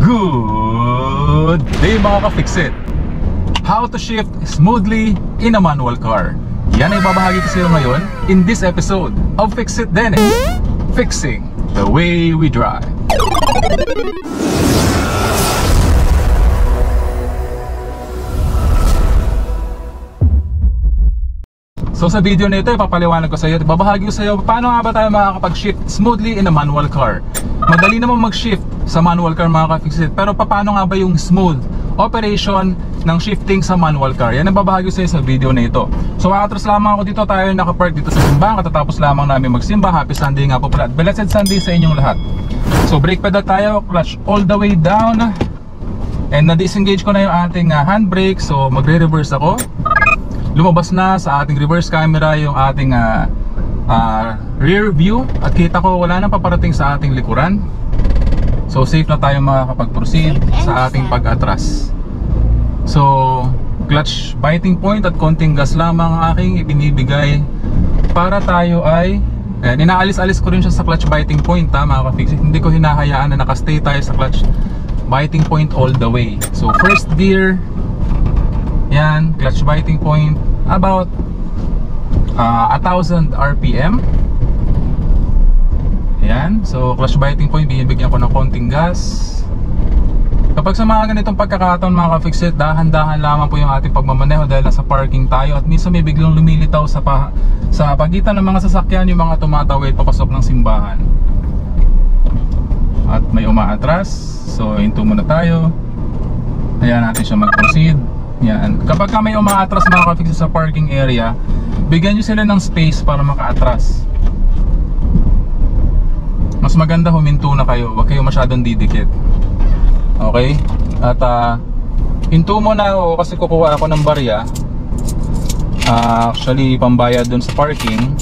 Good day mga ka-Fixit! How to shift smoothly in a manual car. Yan ay babahagi ko sa iyo ngayon in this episode of Fixit Dennis, fixing the way we drive. So sa video na ito, ipapaliwanag ko sa iyo, babahagi ko sa iyo paano nga ba tayo makakapag-shift smoothly in a manual car. Madali naman mag-shift sa manual car mga ka-Fixit, pero paano nga ba yung smooth operation ng shifting sa manual car? Yan ang babahagi ko sa iyo sa video na ito. So atras lamang ako dito, tayo nakapark dito sa simbahan, katatapos lamang namin magsimba. Happy Sunday nga po pala at blessed Sunday sa inyong lahat. So brake pedal tayo, clutch all the way down, and na-disengage ko na yung ating handbrake. So magre-reverse ako. Lumabas na sa ating reverse camera yung ating rear view at kita ko wala nang paparating sa ating likuran. So safe na tayo makakapag-proceed sa ating pag-atras. So clutch biting point at konting gas lamang ang aking ibinibigay para tayo ay inaalis-alis ko rin siya sa clutch biting point, mga ka-Fixit. Hindi ko hinahayaan na nakastay tayo sa clutch biting point all the way. So first gear, yan, clutch biting point about 1000 RPM. Yan, so clutch biting point, binibigyan ko ng konting gas. Kapag sa mga ganitong pagkakataon mga ka-Fixit, dahan-dahan lamang po yung ating pagmamaneho dahil nasa parking tayo at minsan may biglang lumilitaw sa pagitan ng mga sasakyan, yung mga tumatawid papasok ng simbahan. At may umaatras, so hinto muna tayo. Ayan natin siya mag-proceed. Yan. Kapag may umaatras mga ka-Fixit sa parking area, bigyan nyo sila ng space para makaatras. Mas maganda huminto na kayo, huwag kayo masyadong didikit. Okay? At hinto mo na ako kasi kukuha ako ng barya. Actually pambayad dun sa parking.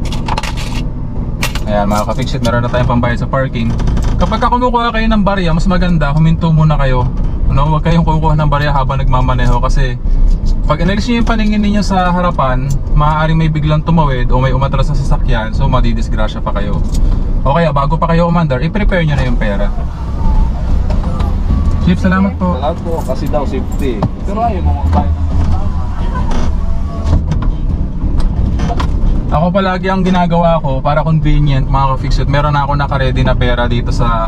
Ayan mga ka-Fixit, meron na tayong pambayad sa parking. Kapag kumukuha kayo ng barya, mas maganda huminto muna kayo. Huwag kayong kukuha ng barya habang nagmamaneho kasi pag inalis nyo yung paningin ninyo sa harapan, maaaring may biglang tumawid o may umatras na sasakyan, so madidisgrasya pa kayo. O kaya bago pa kayo umandar, i-prepare nyo na yung pera. Chief, salamat po. Salamat po, kasi daw safety. Pero ayaw mo magbayad. Ako palagi ang ginagawa ko para convenient mga ka-Fixit, meron na ako naka-ready na pera dito sa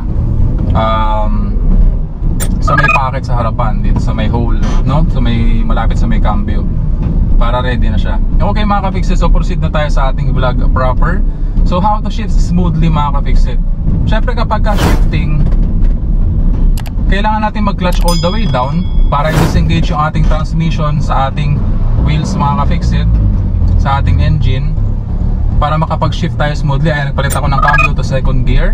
may pocket sa harapan, dito sa may hole, no? So may malapit sa may cambio, para ready na siya. Okay mga ka-Fixit, so proceed na tayo sa ating vlog proper. So how to shift smoothly mga ka-Fixit. Syempre kapag shifting, kailangan natin mag-clutch all the way down para i-disengage yung ating transmission sa ating wheels mga ka-Fixit, sa ating engine, para makapag-shift tayo smoothly. Ayan, nagpalit ako ng cambio to second gear.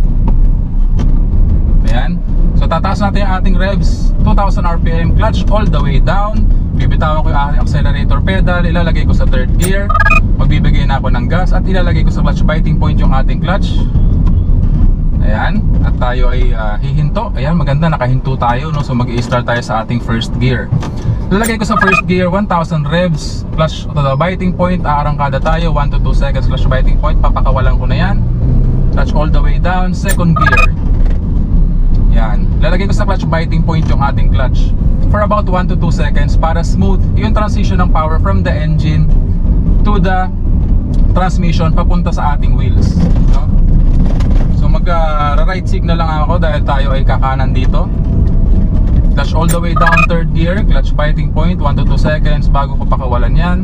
Ayan. So tataas natin yung ating revs, 2000 RPM, clutch all the way down. Bibitawan ko yung ating accelerator pedal, ilalagay ko sa third gear. Magbibigay na ako ng gas at ilalagay ko sa clutch biting point yung ating clutch. Ayan, at tayo ay hihinto. Ayan, maganda, nakahinto tayo, no? So mag-i-start tayo sa ating first gear. Ilalagay ko sa first gear, 1000 revs, clutch to the biting point, aarangkada tayo, 1 to 2 seconds clutch biting point, papakawalan ko na yan. Clutch all the way down, second gear. Yan, lalagay ko sa clutch biting point yung ating clutch for about 1 to 2 seconds para smooth yung transition ng power from the engine to the transmission papunta sa ating wheels, no? So mag-right signal lang ako dahil tayo ay kakanan dito. Clutch all the way down, third gear, clutch biting point, 1 to 2 seconds bago ko pakawalan yan.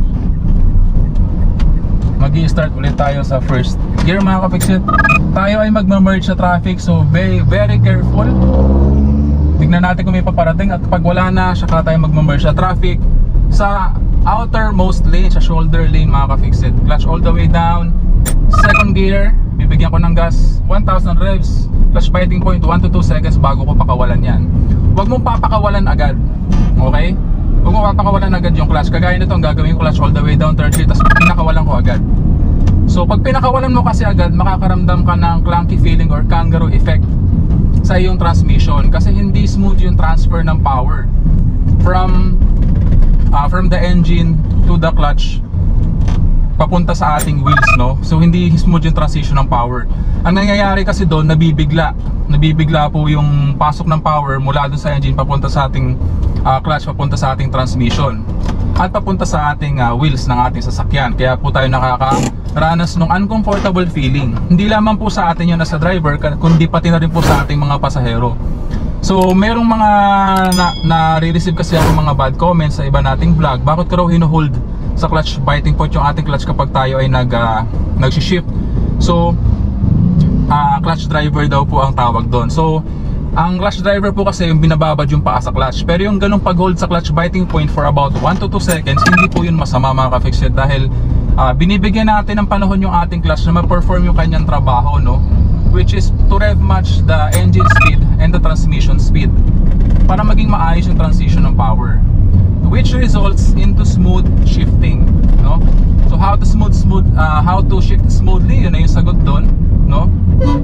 Mag-i-start ulit tayo sa first gear mga ka-Fixit. Tayo ay magma-merge sa traffic, so very careful. Tignan natin kung may paparating at pag wala na, saka tayo magma-merge sa traffic sa outermost lane, sa shoulder lane mga ka-Fixit. Clutch all the way down, second gear, bibigyan ko ng gas, 1000 revs, clutch biting point, 1 to 2 seconds bago ko pakawalan yan. Huwag mong papakawalan agad, okay? Huwag mo papakawalan agad yung clutch. Kagaya nito, ang gagawin ko clutch all the way down, third gear, tapos pinakawalan ko agad. So pag pinakawalan mo kasi agad, makakaramdam ka ng clunky feeling or kangaroo effect sa iyong transmission kasi hindi smooth yung transfer ng power from the engine to the clutch papunta sa ating wheels, no? So hindi smooth yung transition ng power. Ang nangyayari kasi doon, nabibigla po yung pasok ng power mula doon sa engine papunta sa ating clutch, papunta sa ating transmission at papunta sa ating wheels ng ating sasakyan. Kaya po tayo nakakaranas ng uncomfortable feeling. Hindi lamang po sa atin yun as a driver, kundi pati na rin po sa ating mga pasahero. So merong mga na-receive kasi ako mga bad comments sa iba nating vlog. Bakit ko raw hinuhold sa clutch biting point yung ating clutch kapag tayo ay nag-shift? So clutch driver daw po ang tawag doon. So ang clutch driver po kasi yung binababad yung paa sa clutch. Pero yung ganung pag-hold sa clutch biting point for about 1 to 2 seconds, hindi po yun masama mga ka-fixed, dahil binibigyan natin ng panahon yung ating clutch na ma-perform yung kanyang trabaho, no? Which is to rev match the engine speed and the transmission speed para maging maayos yung transition ng power, which results into smooth shifting, no? So how to shift smoothly, yun na yung sagot doon, no?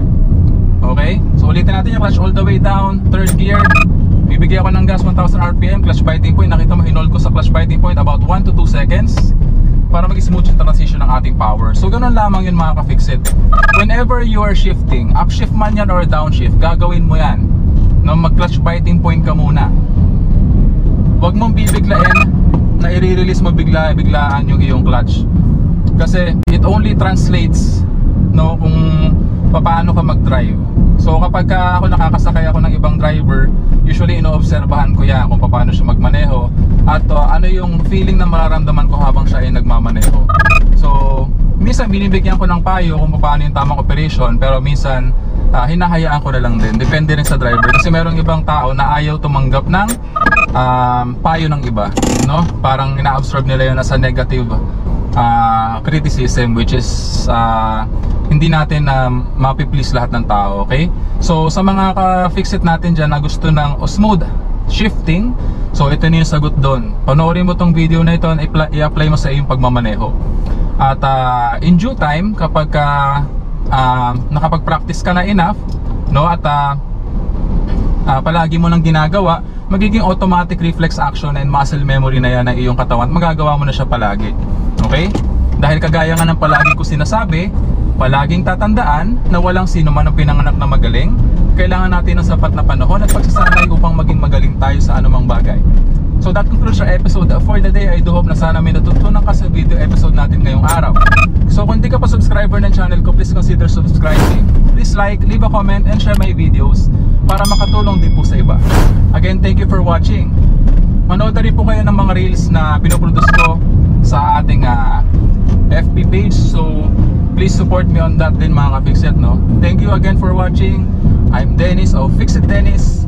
Okay, so ulitin natin yung clutch all the way down, third gear, bibigyan ko ng gas 1000 rpm, clutch biting point, nakita mo hinold ko sa clutch biting point about 1 to 2 seconds para mag-smooth yung transition ng ating power. So ganun lamang yun mga ka-fixit. Whenever you are shifting, upshift man yan or downshift, gagawin mo yan, no? Mag-clutch biting point ka muna. Huwag mong bibiglain na i-release mo biglaan yung iyong clutch. Kasi it only translates, no, kung paano ka mag-drive. So kapag ako nakakasakay ako ng ibang driver, usually inoobserbahan ko yan kung paano siya magmaneho at ano yung feeling na mararamdaman ko habang siya ay nagmamaneho. So minsan binibigyan ko ng payo kung paano yung tamang operation, pero minsan hinahayaan ko na lang din. Depende rin sa driver, kasi merong ibang tao na ayaw tumanggap ng payo ng iba, no? Parang ina-absorb nila yun as a negative criticism, which is hindi natin mapi-please lahat ng tao, okay? So sa mga ka-fixit natin dyan na gusto ng smooth shifting, so ito na yung sagot doon. Panoorin mo tong video na ito, i-apply mo sa iyong pagmamaneho. At in due time, kapag nakapag-practice ka na enough, no, at palagi mo nang ginagawa, magiging automatic reflex action and muscle memory na yan ng iyong katawan. Magagawa mo na siya palagi, okay? Dahil kagaya nga ng palagi ko sinasabi, palaging tatandaan na walang sino man ang pinanganak na magaling. Kailangan natin ng sapat na panahon at pagsasanay upang maging magaling tayo sa anumang bagay. So that concludes our episode for the day. I do hope na sana may natutunan ka sa video episode natin ngayong araw. So kung di ka pa subscriber ng channel ko, please consider subscribing. Please like, leave a comment, and share my videos para makatulong din po sa iba. Again, thank you for watching. Manood na rin po kayo ng mga reels na pinoproduce ko sa ating FB page. So please support me on that din mga ka-fixit, no? Thank you again for watching. I'm Dennis of Fix It Dennis.